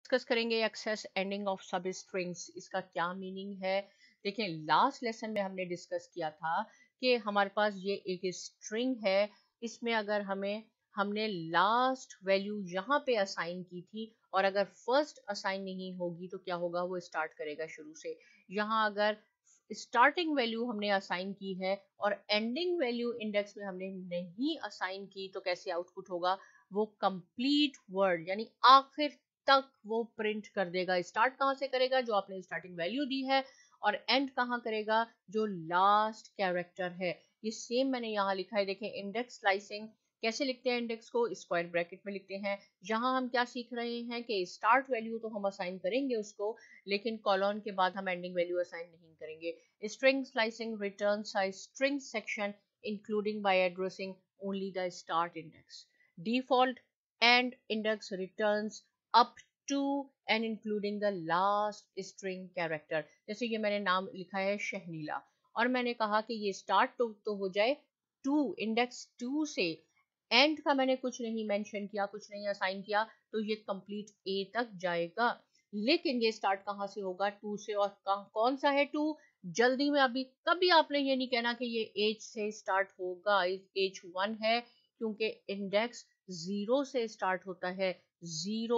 Discuss करेंगे access ending of substrings, इसका क्या मीनिंग है। देखें, लास्ट लेसन में हमने डिस्कस किया था कि हमारे पास ये एक स्ट्रिंग है, इसमें अगर हमने लास्ट वैल्यू यहाँ पे असाइन की थी और अगर फर्स्ट असाइन नहीं होगी तो क्या होगा, वो स्टार्ट करेगा शुरू से। यहाँ अगर स्टार्टिंग वैल्यू हमने असाइन की है और एंडिंग वैल्यू इंडेक्स में हमने नहीं असाइन की तो कैसे आउटपुट होगा, वो कंप्लीट वर्ड यानी आखिर तक वो प्रिंट कर देगा। स्टार्ट कहाँ से करेगा, जो आपने स्टार्टिंग वैल्यू दी है, और एंड कहाँ करेगा, जो लास्ट कैरेक्टर है। ये सेम मैंने यहाँ लिखा है, देखें इंडेक्स स्लाइसिंग कैसे लिखते हैं, इंडेक्स को स्क्वायर ब्रैकेट में लिखते हैं। यहाँ हम क्या सीख रहे हैं कि स्टार्ट वैल्यू तो हम असाइन करेंगे उसको, लेकिन कॉलन के बाद हम एंडिंग वैल्यू असाइन नहीं करेंगे। String slicing returns a string section including by addressing only the start index. Default end index returns up to and including the last string character। जैसे ये मैंने नाम लिखा है शहनीला और मैंने कहा कि ये स्टार्ट तो हो जाए टू, इंडेक्स टू से, एंड का मैंने कुछ नहीं मेंशन किया, कुछ नहीं असाइन किया, तो ये कंप्लीट ए तक जाएगा। लेकिन ये स्टार्ट कहाँ से होगा, टू से, और कौन सा है टू, जल्दी में अभी कभी आपने ये नहीं कहना कि ये एज से स्टार्ट होगा, एज वन है, क्योंकि इंडेक्स जीरो से स्टार्ट होता है, 0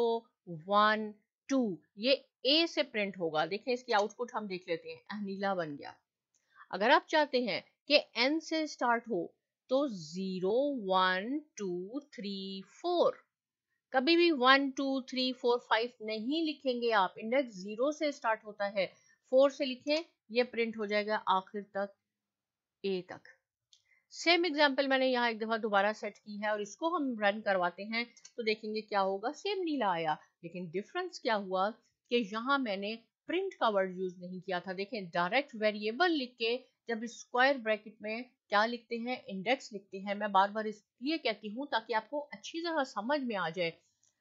1 2, ये ए से प्रिंट होगा। देखें इसकी आउटपुट हम देख लेते हैं, अनीला बन गया। अगर आप चाहते हैं कि एन से स्टार्ट हो तो 0 1 2 3 4, कभी भी 1 2 3 4 5 नहीं लिखेंगे आप, इंडेक्स 0 से स्टार्ट होता है, 4 से लिखें, ये प्रिंट हो जाएगा आखिर तक ए तक। सेम एग्जाम्पल मैंने यहाँ एक दफा दोबारा सेट की है और इसको हम रन करवाते हैं तो देखेंगे क्या होगा, सेम नीला आया, लेकिन डिफरेंस क्या हुआ कि यहाँ मैंने प्रिंट का वर्ड यूज नहीं किया था। देखें डायरेक्ट वेरिएबल लिख के जब स्क्वायर ब्रैकेट में क्या लिखते हैं, इंडेक्स लिखते हैं। मैं बार बार इसलिए कहती हूँ ताकि आपको अच्छी तरह समझ में आ जाए,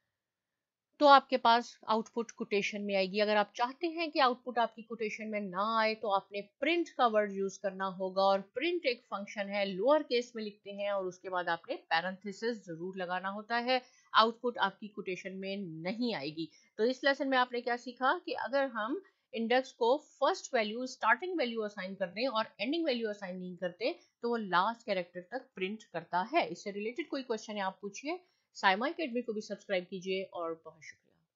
तो आपके पास आउटपुट कोटेशन में आएगी। अगर आप चाहते हैं कि आउटपुट आपकी कोटेशन में ना आए तो आपने प्रिंट का वर्ड यूज करना होगा, और प्रिंट एक फंक्शन है, लोअर केस में लिखते हैं और उसके बाद आपने पैरेंथेसिस जरूर लगाना होता है, आउटपुट आपकी कोटेशन में नहीं आएगी। तो इस लेसन में आपने क्या सीखा कि अगर हम इंडेक्स को first value starting value assign कर दें और एंडिंग वैल्यू असाइन नहीं करते तो वो लास्ट कैरेक्टर तक प्रिंट करता है। इससे रिलेटेड कोई क्वेश्चन है आप पूछिए। साइमा अकेडमी को भी सब्सक्राइब कीजिए और बहुत शुक्रिया।